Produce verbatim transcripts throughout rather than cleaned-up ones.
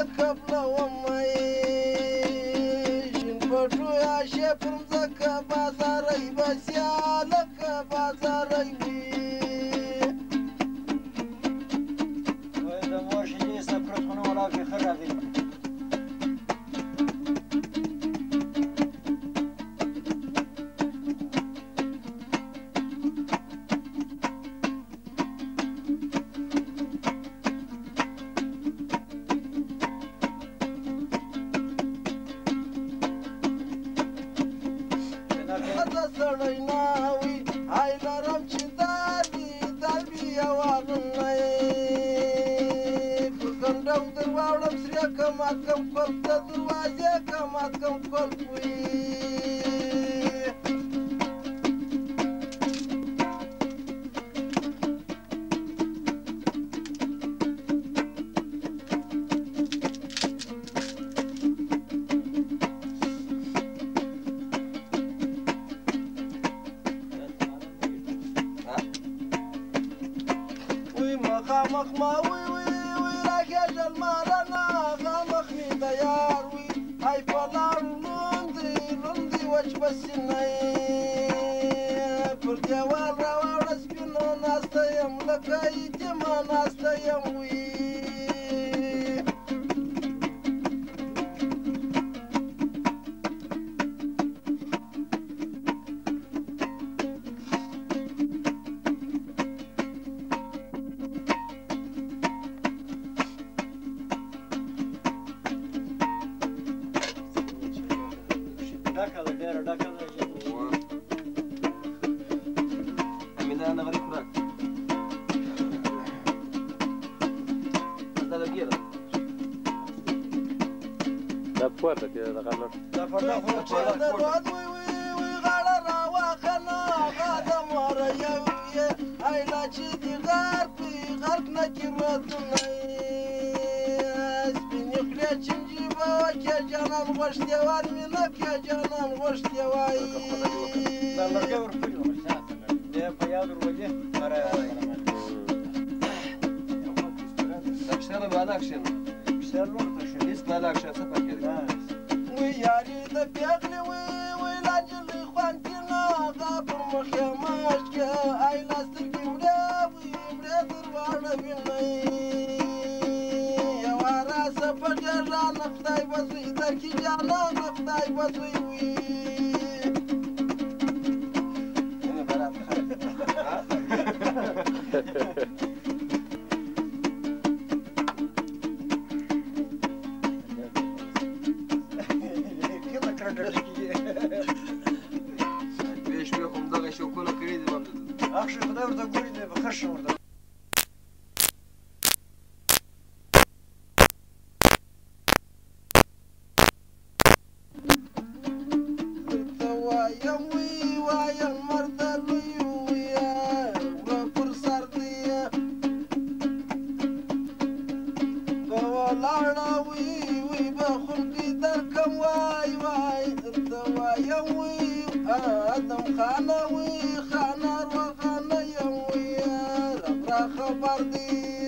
قبل وميشن بشو يا شفر مزكى بازاري بس يا لك بازاري وإذا موش جي سكرت خنو ولا في خرابي كما كم قلت دروازة كما كم قلت وي وي ما خامخ ما وي وي وي راك يا جمالنا خامخني دياروي هاي فلان لندي لندي وش بس الناي بالجوال روى رسبنا ناس تيم لك يجمع ناس تيم وي داكلا دير داكلا أمين أنا غريب راك هذا بيرة لا بفوتك يا غالر لا فردا فردا وي وي وي غالر واخنا غادا مريا هاي لا تشدي غاربي غرقنا كرتنا سبيني خليت نجيبها وكا جانان غش ديوان منك يا جانان غش ديواي لا لا جور فيلم مش هذا ده بياض الوجه مرة أكشن بعد أكشن بشر لون تشوف اسمع الأكشن سفر كده ويا ريت بيغلي وي ولاجل اخوانتنا غابر مخيماشك اي لاسترقي مراوي مريدر وانا بني يا وراس فجر نفتاي بزوي ذاكي جانا نفتاي بزوي وي أنا بلعب كذا كردر بيش بيكم ضغط شو كله كريدي ما بدل أخشى خدا وردا قولي ده بخش وردا ويا وي ويا المرضى ويا وفر سرديه قوالا وي وي بخلقي دركم واي واي انت ويا وي ادم خانا وي خانا وخانا يا وي ربرا خبر دي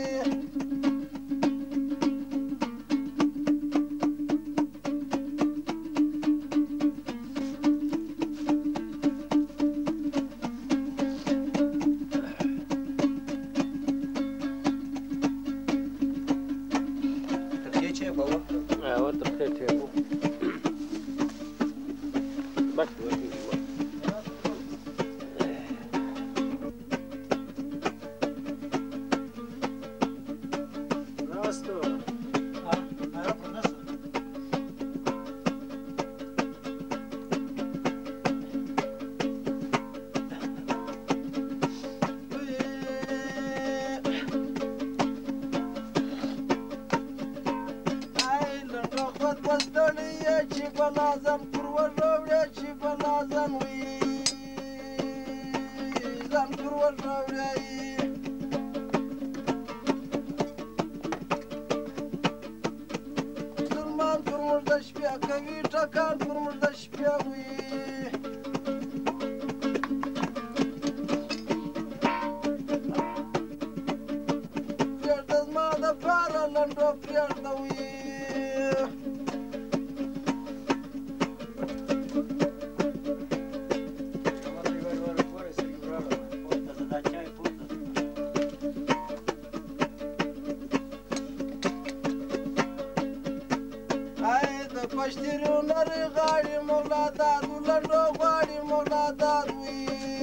تركيا شيء بابا اه وانت بخير تيبو بس ناستو ها عرف الناس وستوني شيف لازم كرو الروري شيف لازم وي زم كرو الروري سلمان كرو الدشبيا كويتا كان كرو الدشبيا وي فرد ما دفار لندو فرد وي پشتیرو نری غاړي مولا دادو لنډو غواړي مولا داد وي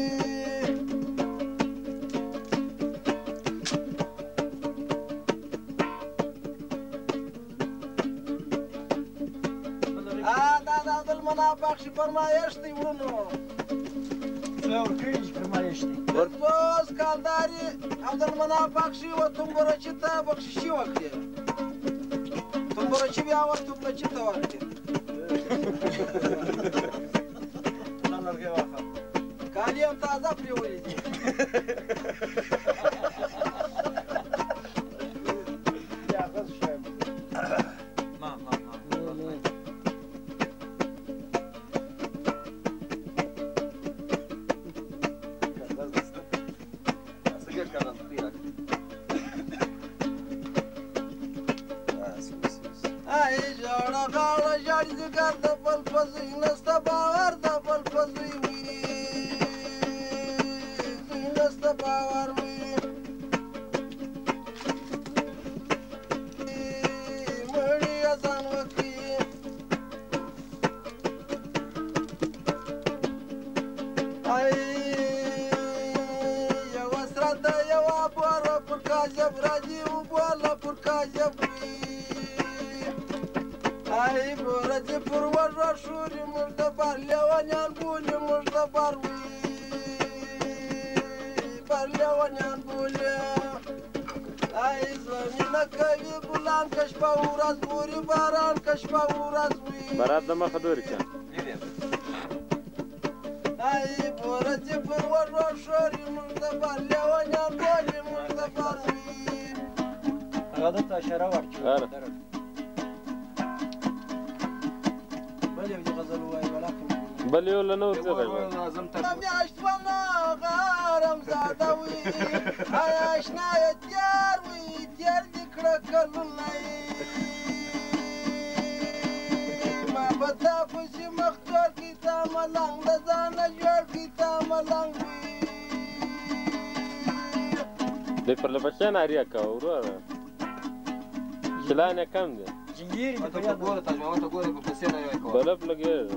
دا د عبدالمناف بخشي فرمایش دی وروڼو څه ورکړي چې فرمایش دی اوس کالداري عبدالمناف بخشي و تنبورچي ته بخششي وکړې تنبورچي بیا ور تنبورچي ته ورکړې دا لرګی واخله کالي هم تازه پرېولي دي بیا غز شوی ما ما ما ای ژړه غاړه ژاړي ځګر د بل په زوی نسته باور د بل په زوی وي زوی نسته باور وي مړي اذان وکړي ای یوه سره ده یوه بوره پر کاذب راځي وبوله پر کاذب وي ای بورځي پر وژه شوري موږ د بر لیونیان بولي موږ د بر وي بر لیونیان بولي ای زمینه کوي ګلان که شپه ورځ وري باران که شپه ورځ وي برات د مخه دوري که ای بورځي پر وژه شوري موږ د بر لیونیان بولي موږ د بر وي هغه دلته اشاره ورکړي بل یو له نور څه غږ میاشت ومه غارم زاده وي ای اشنایه تیار وي تیار دې کړه کلونه ما به تا پسې مخ جوړ کړي تا ملنګ د ځانه جوړ کړي تا ملنګ وي دی پر لبشان آریا که وروره شلان یې کم دی جنګیري ته ګوره ترجمه ته ګوره په پیسې نه یې کوه بلب لګېږي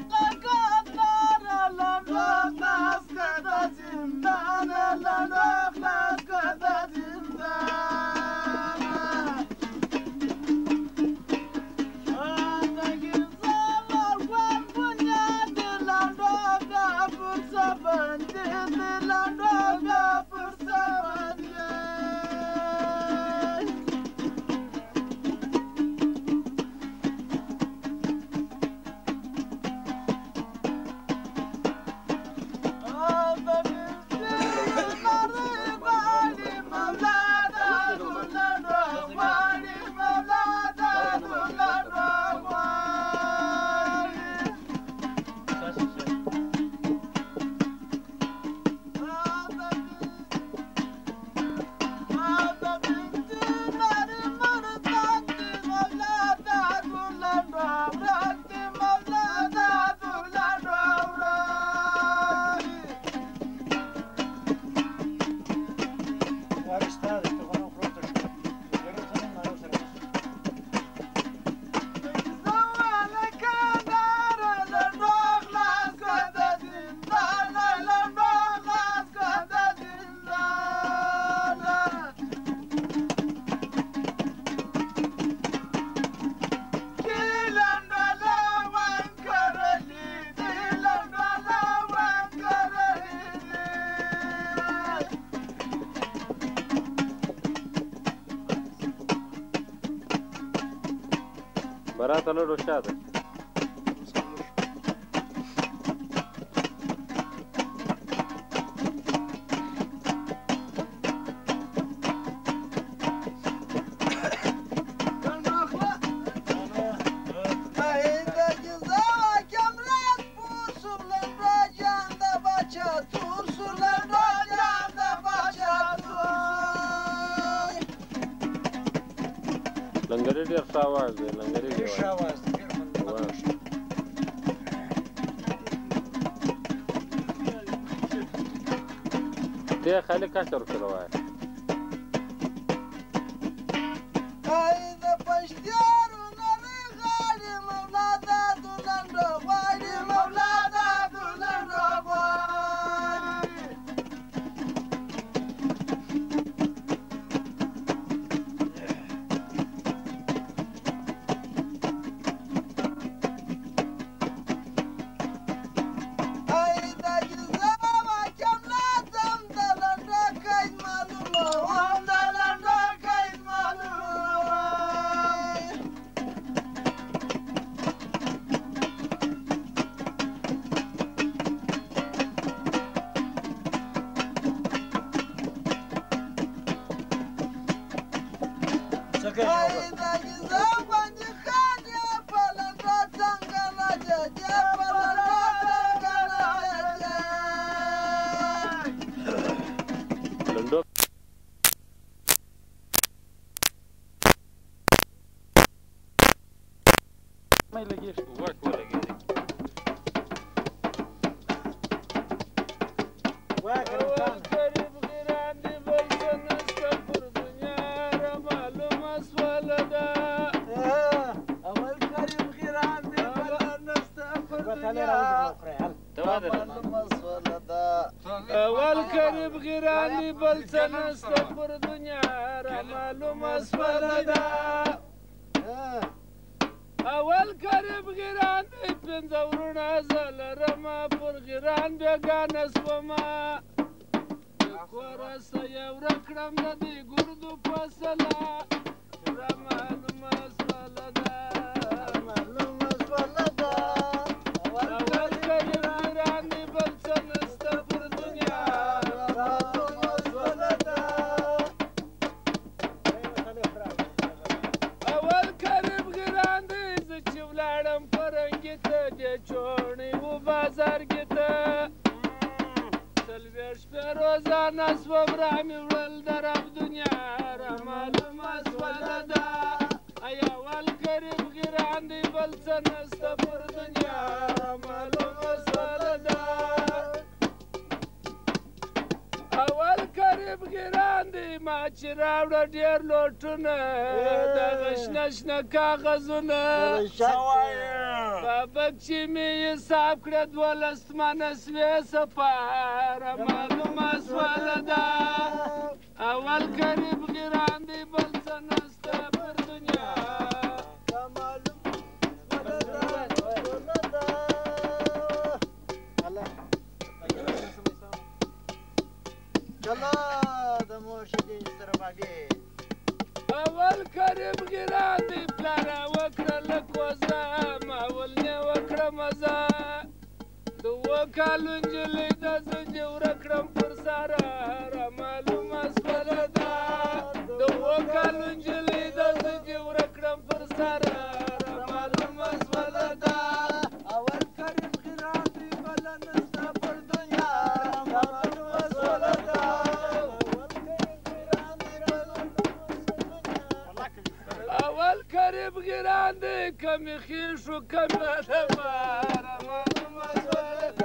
برات لړو شاته لنګري ډېر ښه اواز دی لنګري ډېر ښه اواز دی ډېر خوندور دی خالي کشر سره وایي ای د پشتیارو نری غاړي مولا لګي ای دا جزا باندې خان یا پلنډا څنګه راځي پلنډا څنګه راځي لنډو مې لګي واک ولګي واک روان قریب غیران دی بل څه نشته پر دنیا را معلومه سوله ده اول قریب غیران دی بل نشته پر دنیا ته وا درته معلومه سوله ده اول قریب غیران دی بل څه نشته پر دنیا را معلومه سوله ده اول قریب غیران دی پنځه ورونه زه لرمه پر غیران بېګانه سومه د کوره څه یې ورک کړم د دې ګردو فاصله را معلومه سوله ده معلومه سوله ده اول قریب غیران دی بل څه نشته پر دنیا معلومه سوله ده اول قریب غیران دی زه چې ولاړم فرنګي ته دې چوڼې و بازارګي ته څلوېښت شپې روزانه سوم را مې وړل د رب دنیا را معلومه سوله ده ای اول قریب غیران دی بل څه نشته پر دنیا را معلومه سوله ده اول قریب غیران دی ما چې راوړه ډېر لوټونه دغه شنه شنه کاغذونه بابک چې مې حساب کړه دولس منه سوې صفا را معلومه سوله ده اول قریب غیران دی بل څه نشته پر دنیا چلا د مرشدي سره باندې اول قریب غیران دی پلاره وکړه لږ وزه ما ول نه وکړه مزه د اووه کالو نجلۍ د زه دې ورک کړم پر ساره را معلومه سوله ده د اووه کالو نجلۍ د زه دې ورک کړم پر ساره را معلومه سوله ده اول قریب غیران دی بل نشته پر دنیا معلومه سوله ده اول قریب غیران دی کمی خیشو کمی آدمه را معلومه سوله ده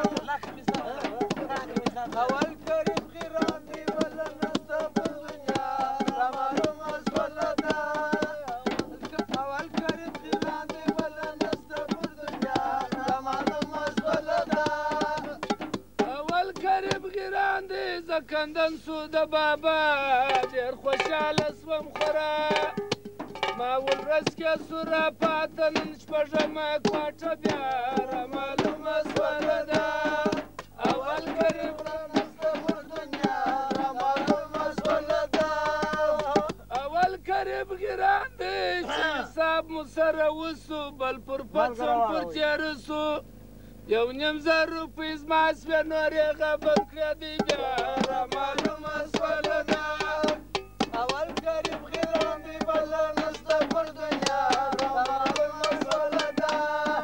اول قریب غیران دی بل نشته پر دنیا معلومه سوله ده اول قریب غیران دی بل نشته پر دنیا معلومه سوله ده اول قریب غیران دی زه کندن سو د بابا ډېر خوشحاله سوم خورا ما ورځ کې سو را پاته نن شپږمه کوټه بیا را معلومه سوله ده اول قریب نشته پر دنیا معلومه سوله ده اول قریب غیران دی چې حساب مو سره وسو بل پر پڅم پر تېره سو یو نیم زر روپۍ زما سوې نورې غبن کړې دی بیا را معلومه سوله ده اول قریب غیران دی بل نشته پر دنیا معلومه سوله ده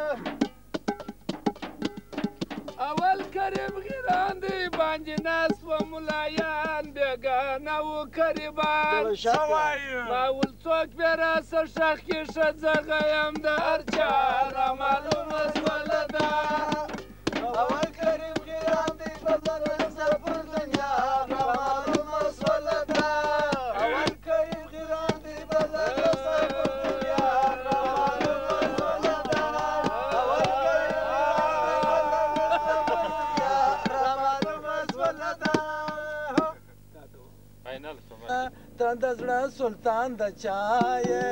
اول قریب غیران دی باندې ناست و ملایان بېګانه و قریبان ما ول څوک بې راسه ښخ کې ښځه غیم د هر چا را معلومه سوله ده اول قریب غیران دی بل نشته پر دنیا معلومه سوله ده اول قریب غیران دی بل نشته پر دنیا معلومه سوله ده اول فاینل شو ته د زړه سلطان د چایې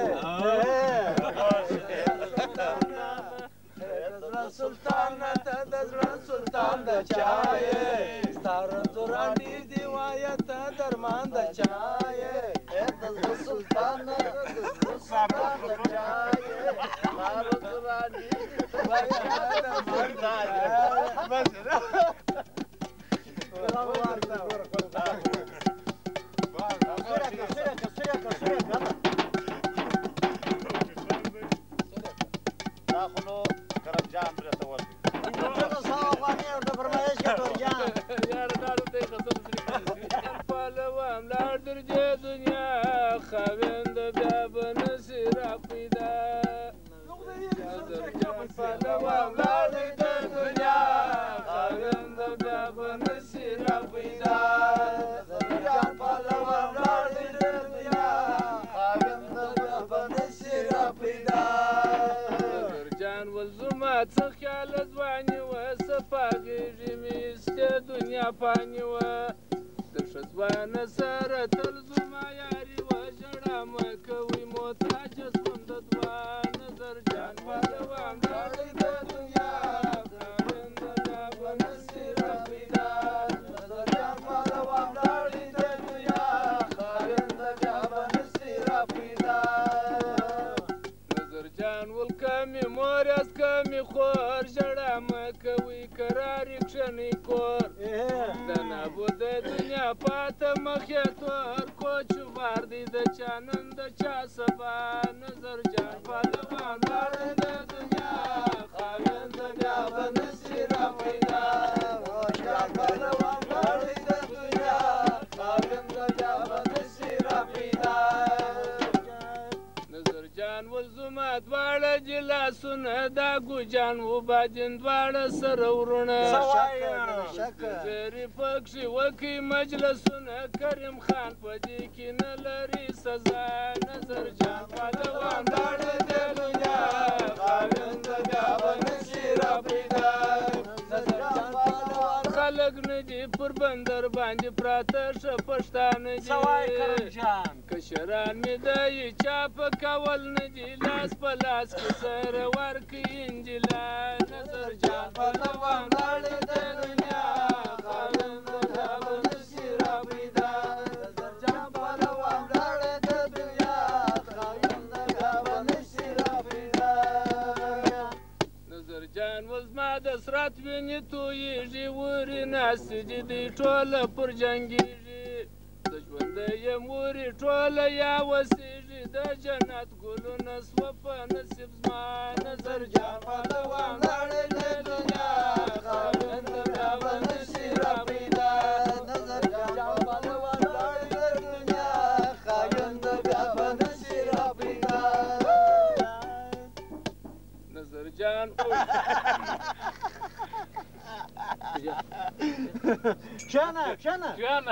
سلطان ته د زړه سلطان د چایې ستار زورانی دی وایه ته درمان د چایې د زړه سلطان ته د زړه سلطان د چایې ستار زورانی دی وایه ته درمان د چایې څه خیاله ځواني وه صفا غېږې مې ایستې دنیا فاني وه د ښه ځوانه سره تل زما یاري وه ژړا مه کوئ محتاجه شوم د دوه نظر جان پهلوان راړئ د دنیا خاوند د بیا به نسي راپیدا نظر جان پهلوان راړئ د دنیا خاوند د بیا به نسي راپیدا نظر جان ول کمې مور یاست کمې خور ژړا مه کوئ کرارې کښېنئ کور د نابوده دنیا پاته مخ یې تور کوچوبار دی د چا نن د چا سبا نظر جان پهلوان راړئ د دنیا خاوند د بیا به نسي راپیدا جان پهلوان راړئ د دنیا خاوند د بیا به نسي راپیدا نظر جان ول زما دواړه جلاسونه دا ګوجان وبادین دواړه سره ورونه زیري پکښې وکئ مجلسونه کریم خان په دې کې نه لري سزا نظر جان پهلوان راړئ د دنیا خاوند د بیا به نسي راپیدا نظر جان پهلوان خلک نه دي پر بندر باندې پراته ښه پښتانه دي کشران مې د یې چا په کول نه دي لاس په لاس کې سره ورکړي انجیلا نظر جان پهلوان راړئ د دنیا خاوند د بیا به نسي راپیدا نظر جان پهلوان راړئ د دنیا خاوند د بیا به نسي راپیدا نظر جان ول زما د سرات وینې تویېږي ورې ناستې دي دوی ټوله پر جنګېږي زه ژوندی یم ورې ټوله یا وسېږي د جنت ګلونه سوه په نصیب زما نظر جان پهلوان راړئ د دنیا خاوند د بیا به نسي راپیدا نظر جان پهلوان راړئ د دنیا خاوند د بیا به نسي راپیدا نظر جان کښېنه کښېنه کښېنه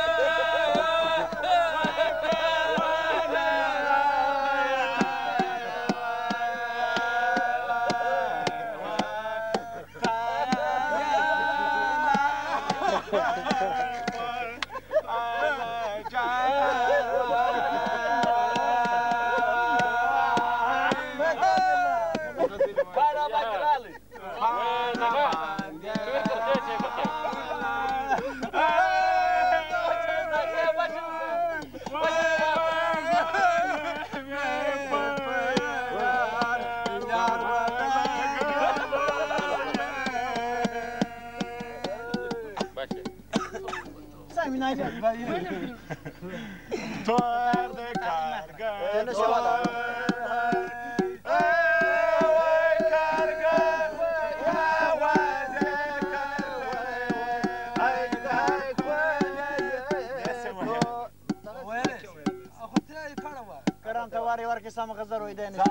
Tor de carga, tor, ay carga, ay de carga, ay ay کران ته وارې ورکړې سم غزر وای دی نه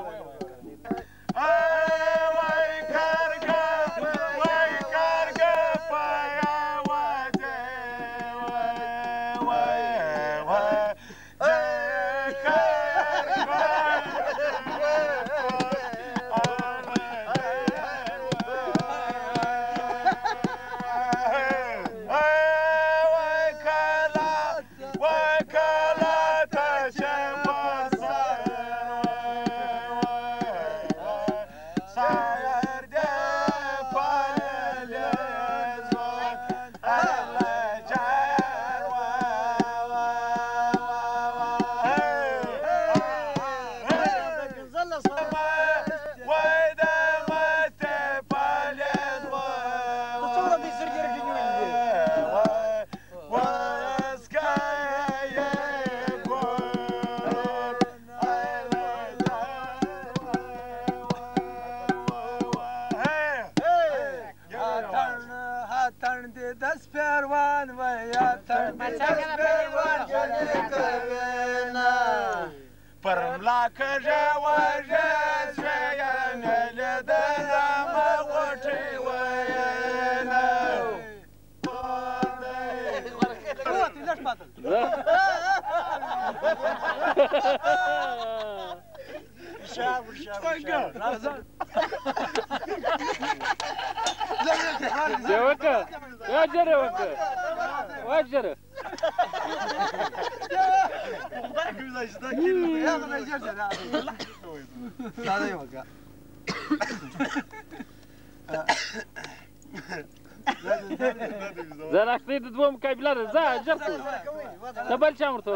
ay carga, ay carga, paya wade. Permla kaja waja swaya nele da ma wati wayana. شاب شاب شاب يا وكا يا جرى وكا وجرى زين أكيد دوم كابلار زا جرتو تبل شامرتو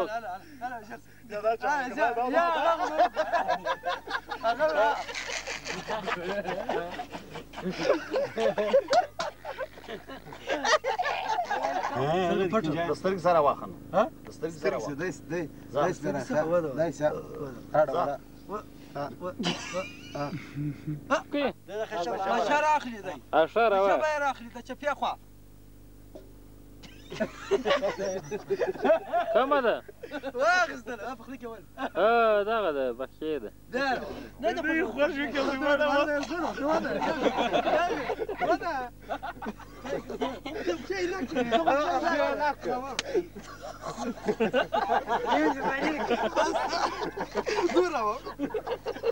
دسترګ سره واخنه ها دسترګ سره واخنه دايس دايس دايس دايس هذا كي اشار اخلي داي اشاره وا شباير اخلي دا شفيا خوا كم هذا واخذ ده افخليك يا ولد اه ده غدا بكيده ده ده يخرج فيك يا ولد هذا شيء لك شيء لك دور